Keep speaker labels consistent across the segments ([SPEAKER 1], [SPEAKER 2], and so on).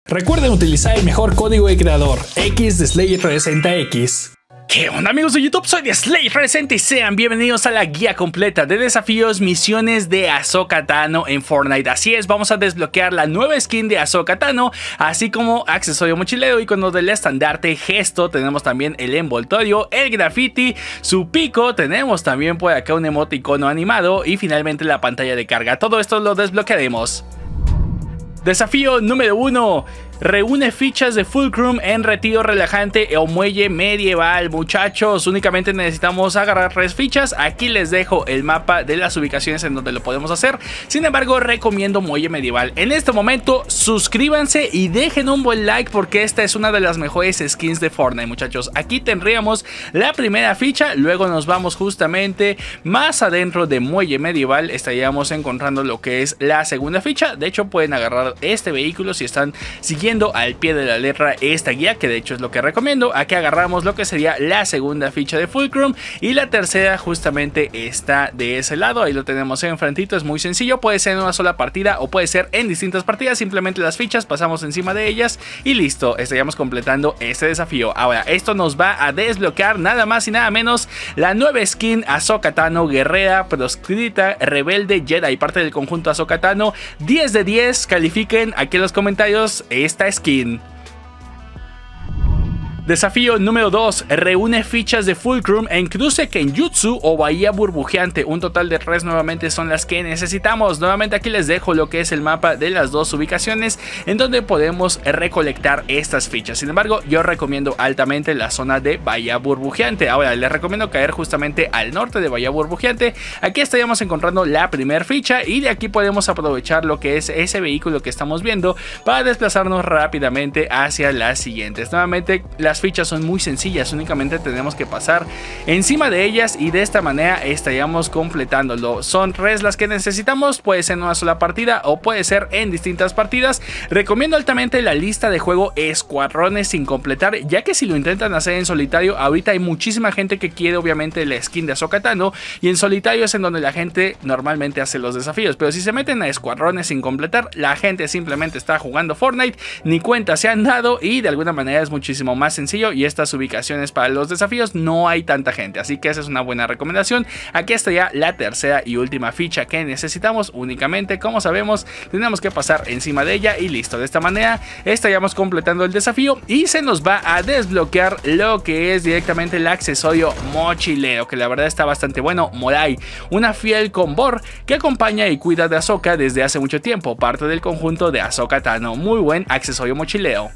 [SPEAKER 1] Recuerden utilizar el mejor código de creador, X de Slayer60X. ¿Qué onda amigos de YouTube? Soy de Slayer60 y sean bienvenidos a la guía completa de desafíos, misiones de Ahsoka Tano en Fortnite. Así es, vamos a desbloquear la nueva skin de Ahsoka Tano, así como accesorio mochilero, icono del estandarte, gesto, tenemos también el envoltorio, el graffiti, su pico, tenemos también por acá un emoticono animado y finalmente la pantalla de carga. Todo esto lo desbloquearemos. Desafío número 1. Reúne fichas de Fulcrum en retiro relajante o muelle medieval. Muchachos, únicamente necesitamos agarrar 3 fichas. Aquí les dejo el mapa de las ubicaciones en donde lo podemos hacer. Sin embargo, recomiendo muelle medieval. En este momento, suscríbanse y dejen un buen like porque esta es una de las mejores skins de Fortnite, muchachos. Aquí tendríamos la primera ficha, luego nos vamos justamente más adentro de muelle medieval. Estaríamos encontrando lo que es la segunda ficha. De hecho, pueden agarrar este vehículo si están siguiendo al pie de la letra esta guía, que de hecho es lo que recomiendo. Aquí agarramos lo que sería la segunda ficha de Fulcrum y la tercera justamente está de ese lado. Ahí lo tenemos enfrentito, es muy sencillo, puede ser en una sola partida o puede ser en distintas partidas. Simplemente las fichas, pasamos encima de ellas y listo, estaríamos completando este desafío. Ahora, esto nos va a desbloquear nada más y nada menos la nueva skin Ahsoka Tano, guerrera, proscrita, rebelde, Jedi, parte del conjunto Ahsoka Tano. 10 de 10, califiquen aquí en los comentarios esta skin. Desafío número 2. Reúne fichas de Fulcrum en cruce Kenjutsu o bahía burbujeante. Un total de 3 nuevamente son las que necesitamos. Nuevamente aquí les dejo lo que es el mapa de las dos ubicaciones en donde podemos recolectar estas fichas. Sin embargo, yo recomiendo altamente la zona de bahía burbujeante. Ahora, les recomiendo caer justamente al norte de bahía burbujeante. Aquí estaríamos encontrando la primera ficha y de aquí podemos aprovechar lo que es ese vehículo que estamos viendo para desplazarnos rápidamente hacia las siguientes. Nuevamente, las fichas son muy sencillas, únicamente tenemos que pasar encima de ellas y de esta manera estaríamos completándolo. Son 3 las que necesitamos, puede ser en una sola partida o puede ser en distintas partidas. Recomiendo altamente la lista de juego escuadrones sin completar, ya que si lo intentan hacer en solitario, ahorita hay muchísima gente que quiere obviamente la skin de Ahsoka Tano y en solitario es en donde la gente normalmente hace los desafíos, pero si se meten a escuadrones sin completar, la gente simplemente está jugando Fortnite, ni cuenta se han dado y de alguna manera es muchísimo más sencillo. Y estas ubicaciones para los desafíos no hay tanta gente, así que esa es una buena recomendación. Aquí está ya la tercera y última ficha que necesitamos. Únicamente, como sabemos, tenemos que pasar encima de ella y listo. De esta manera estaríamos completando el desafío y se nos va a desbloquear lo que es directamente el accesorio mochilero, que la verdad está bastante bueno. Morai, una fiel convor que acompaña y cuida de Ahsoka desde hace mucho tiempo, parte del conjunto de Ahsoka Tano. Muy buen accesorio mochilero.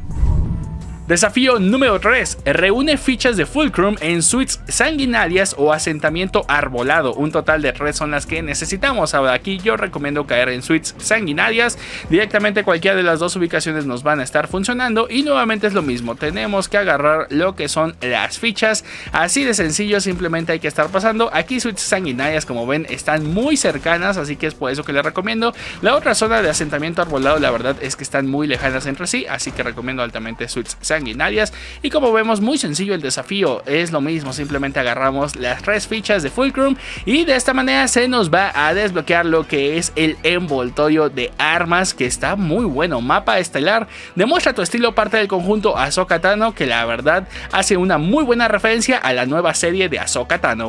[SPEAKER 1] Desafío número 3. Reúne fichas de Fulcrum en suites sanguinarias o asentamiento arbolado. Un total de 3 son las que necesitamos. Ahora aquí yo recomiendo caer en suites sanguinarias. Directamente cualquiera de las dos ubicaciones nos van a estar funcionando. Y nuevamente es lo mismo. Tenemos que agarrar lo que son las fichas. Así de sencillo, simplemente hay que estar pasando. Aquí suites sanguinarias, como ven, están muy cercanas. Así que es por eso que les recomiendo. La otra zona de asentamiento arbolado, la verdad es que están muy lejanas entre sí. Así que recomiendo altamente suites sanguinarias. Y como vemos, muy sencillo el desafío, es lo mismo, simplemente agarramos las 3 fichas de Fulcrum y de esta manera se nos va a desbloquear lo que es el envoltorio de armas, que está muy bueno. Mapa estelar, demuestra tu estilo, parte del conjunto Ahsoka Tano, que la verdad hace una muy buena referencia a la nueva serie de Ahsoka Tano.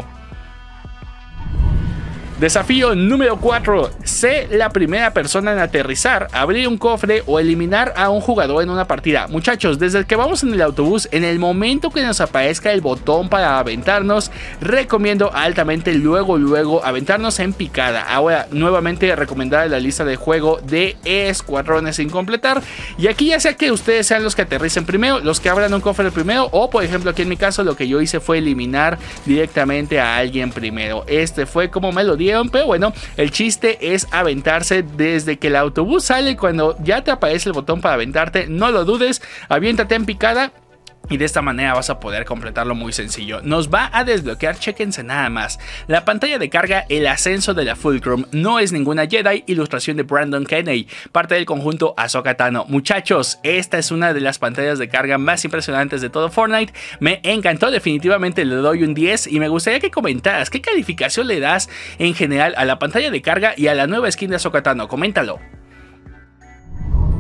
[SPEAKER 1] Desafío número 4. Sé la primera persona en aterrizar, abrir un cofre o eliminar a un jugador en una partida. Muchachos, desde el que vamos en el autobús, en el momento que nos aparezca el botón para aventarnos, recomiendo altamente luego aventarnos en picada. Ahora, nuevamente recomendada la lista de juego de escuadrones sin completar. Y aquí ya sea que ustedes sean los que aterricen primero, los que abran un cofre primero, o por ejemplo aquí en mi caso lo que yo hice fue eliminar directamente a alguien primero. Este fue como me lo dieron, pero bueno, el chiste es aventarse desde que el autobús sale. Cuando ya te aparece el botón para aventarte, no lo dudes, aviéntate en picada. Y de esta manera vas a poder completarlo muy sencillo. Nos va a desbloquear, chéquense nada más, la pantalla de carga, el ascenso de la Fulcrum. No es ninguna Jedi, ilustración de Brandon Kenney, parte del conjunto Ahsoka Tano. Muchachos, esta es una de las pantallas de carga más impresionantes de todo Fortnite. Me encantó, definitivamente le doy un 10 y me gustaría que comentaras qué calificación le das en general a la pantalla de carga y a la nueva skin de Ahsoka Tano. Coméntalo.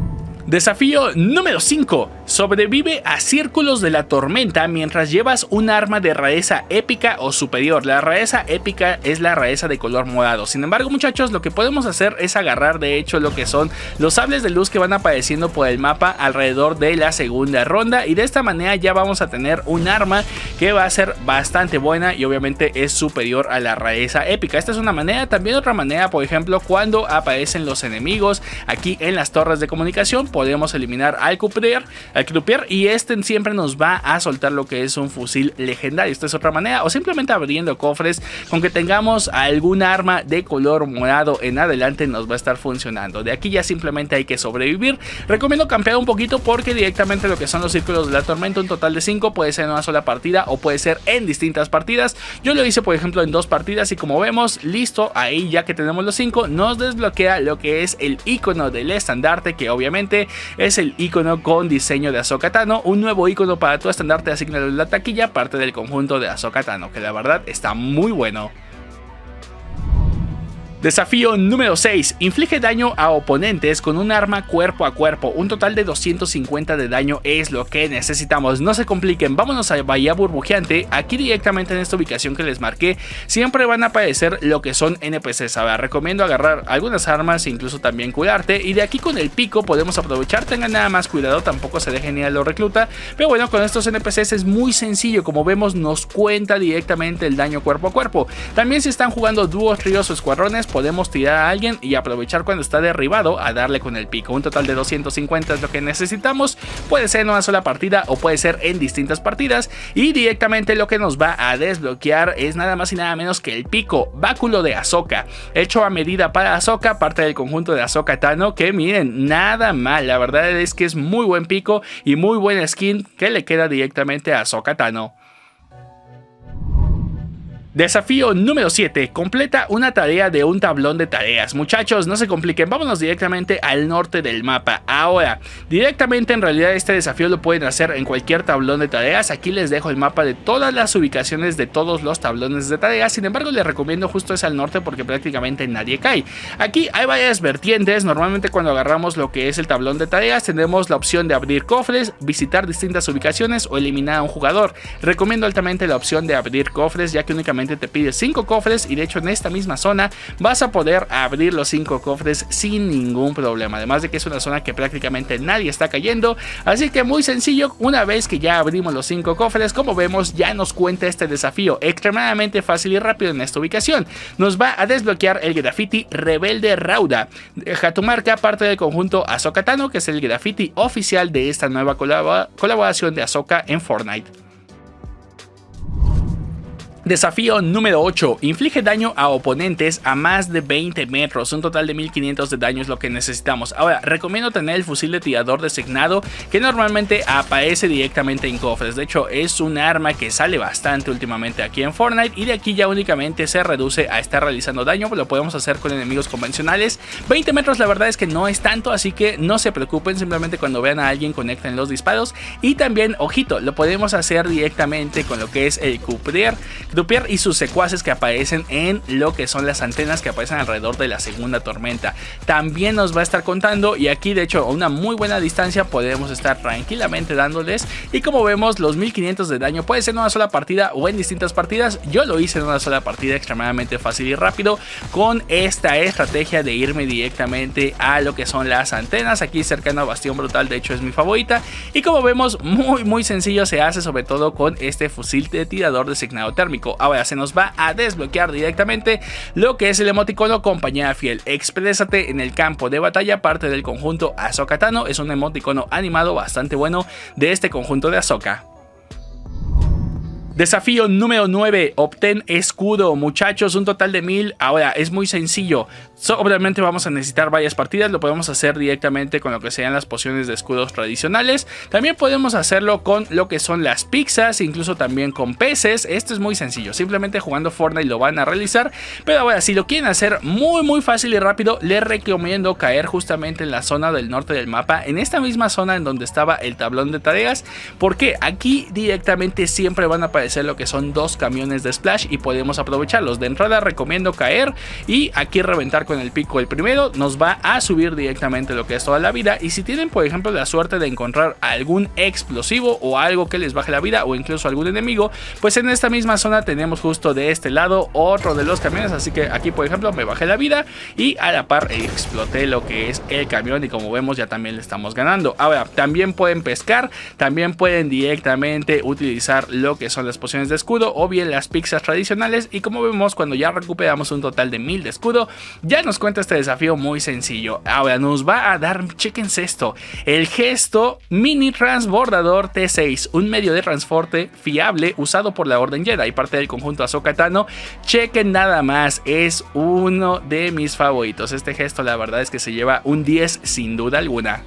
[SPEAKER 1] Desafío número 5. Sobrevive a círculos de la tormenta mientras llevas un arma de rareza épica o superior. La rareza épica es la rareza de color morado. Sin embargo, muchachos, lo que podemos hacer es agarrar de hecho lo que son los sables de luz que van apareciendo por el mapa alrededor de la segunda ronda, y de esta manera ya vamos a tener un arma que va a ser bastante buena y obviamente es superior a la rareza épica. Esta es una manera. También otra manera, por ejemplo, cuando aparecen los enemigos aquí en las torres de comunicación, podemos eliminar al Croupier y este siempre nos va a soltar lo que es un fusil legendario. Esta es otra manera, o simplemente abriendo cofres con que tengamos algún arma de color morado en adelante nos va a estar funcionando. De aquí ya simplemente hay que sobrevivir. Recomiendo campear un poquito porque directamente lo que son los círculos de la tormenta, un total de 5, puede ser en una sola partida o puede ser en distintas partidas. Yo lo hice por ejemplo en 2 partidas y como vemos, listo, ahí ya que tenemos los 5 nos desbloquea lo que es el icono del estandarte, que obviamente es el icono con diseño de Ahsoka Tano, un nuevo icono para tu estandarte asignado en la taquilla, parte del conjunto de Ahsoka Tano, que la verdad está muy bueno. Desafío número 6. Inflige daño a oponentes con un arma cuerpo a cuerpo. Un total de 250 de daño es lo que necesitamos. No se compliquen, vámonos a Bahía Burbujeante. Aquí directamente en esta ubicación que les marqué siempre van a aparecer lo que son NPCs. Ahora recomiendo agarrar algunas armas e incluso también curarte. Y de aquí con el pico podemos aprovechar. Tengan nada más cuidado, tampoco se dejen ir a lo recluta. Pero bueno, con estos NPCs es muy sencillo. Como vemos nos cuenta directamente el daño cuerpo a cuerpo. También si están jugando dúos, tríos o escuadrones, podemos tirar a alguien y aprovechar cuando está derribado a darle con el pico. Un total de 250 es lo que necesitamos. Puede ser en una sola partida o puede ser en distintas partidas. Y directamente lo que nos va a desbloquear es nada más y nada menos que el pico báculo de Ahsoka, hecho a medida para Ahsoka, parte del conjunto de Ahsoka Tano, que miren, nada mal. La verdad es que es muy buen pico y muy buena skin que le queda directamente a Ahsoka Tano. Desafío número 7. Completa una tarea de un tablón de tareas. Muchachos, no se compliquen, vámonos directamente al norte del mapa. Ahora, directamente en realidad este desafío lo pueden hacer en cualquier tablón de tareas. Aquí les dejo el mapa de todas las ubicaciones de todos los tablones de tareas. Sin embargo, les recomiendo justo es al norte porque prácticamente nadie cae. Aquí hay varias vertientes. Normalmente cuando agarramos lo que es el tablón de tareas tenemos la opción de abrir cofres, visitar distintas ubicaciones o eliminar a un jugador. Recomiendo altamente la opción de abrir cofres, ya que únicamente te pide 5 cofres y de hecho en esta misma zona vas a poder abrir los 5 cofres sin ningún problema. Además de que es una zona que prácticamente nadie está cayendo, así que muy sencillo. Una vez que ya abrimos los 5 cofres, como vemos ya nos cuenta este desafío extremadamente fácil y rápido en esta ubicación. Nos va a desbloquear el graffiti Rebelde Rauda. Deja tu marca, parte del conjunto Ahsoka Tano, que es el graffiti oficial de esta nueva colaboración de Ahsoka en Fortnite. Desafío número 8. Inflige daño a oponentes a más de 20 metros. Un total de 1500 de daño es lo que necesitamos. Ahora, recomiendo tener el fusil de tirador designado, que normalmente aparece directamente en cofres. De hecho, es un arma que sale bastante últimamente aquí en Fortnite. Y de aquí ya únicamente se reduce a estar realizando daño. Lo podemos hacer con enemigos convencionales. 20 metros la verdad es que no es tanto, así que no se preocupen. Simplemente cuando vean a alguien conecten los disparos. Y también, ojito, lo podemos hacer directamente con lo que es el Croupier y sus secuaces que aparecen en lo que son las antenas que aparecen alrededor de la segunda tormenta. También nos va a estar contando, y aquí de hecho a una muy buena distancia podemos estar tranquilamente dándoles. Y como vemos, los 1500 de daño puede ser en una sola partida o en distintas partidas. Yo lo hice en una sola partida, extremadamente fácil y rápido, con esta estrategia de irme directamente a lo que son las antenas. Aquí cercano a Bastión Brutal, de hecho es mi favorita. Y como vemos, muy sencillo se hace, sobre todo con este fusil de tirador designado térmico. Ahora se nos va a desbloquear directamente lo que es el emoticono Compañera Fiel. Exprésate en el campo de batalla, parte del conjunto Ahsoka Tano. Es un emoticono animado bastante bueno de este conjunto de Ahsoka. Desafío número 9. Obtén escudo. Muchachos, un total de 1000. Ahora, es muy sencillo. Obviamente vamos a necesitar varias partidas. Lo podemos hacer directamente con lo que sean las pociones de escudos tradicionales. También podemos hacerlo con lo que son las pizzas, incluso también con peces. Esto es muy sencillo. Simplemente jugando Fortnite lo van a realizar. Pero ahora, si lo quieren hacer muy fácil y rápido, les recomiendo caer justamente en la zona del norte del mapa. En esta misma zona en donde estaba el tablón de tareas. Porque aquí directamente siempre van a aparecer aparecer lo que son 2 camiones de splash y podemos aprovecharlos. De entrada recomiendo caer y aquí reventar con el pico el primero, nos va a subir directamente lo que es toda la vida. Y si tienen por ejemplo la suerte de encontrar algún explosivo o algo que les baje la vida o incluso algún enemigo, pues en esta misma zona tenemos justo de este lado otro de los camiones, así que aquí por ejemplo me bajé la vida y a la par exploté lo que es el camión y como vemos ya también le estamos ganando. Ahora también pueden pescar, también pueden directamente utilizar lo que son las pociones de escudo o bien las pizzas tradicionales, y como vemos cuando ya recuperamos un total de 1000 de escudo ya nos cuenta este desafío muy sencillo. Ahora nos va a dar, chequense esto, el gesto mini transbordador T6, un medio de transporte fiable usado por la Orden Jedi, parte del conjunto Ahsoka Tano. Chequen nada más, es uno de mis favoritos. Este gesto la verdad es que se lleva un 10 sin duda alguna.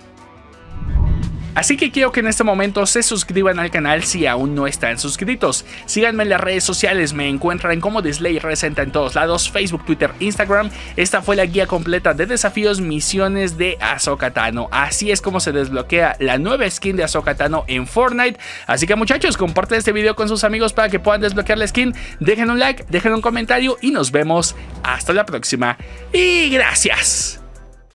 [SPEAKER 1] Así que quiero que en este momento se suscriban al canal si aún no están suscritos. Síganme en las redes sociales, me encuentran como DislayResenta en todos lados, Facebook, Twitter, Instagram. Esta fue la guía completa de desafíos, misiones de Ahsoka Tano. Así es como se desbloquea la nueva skin de Ahsoka Tano en Fortnite. Así que muchachos, compartan este video con sus amigos para que puedan desbloquear la skin. Dejen un like, dejen un comentario y nos vemos hasta la próxima. Y gracias.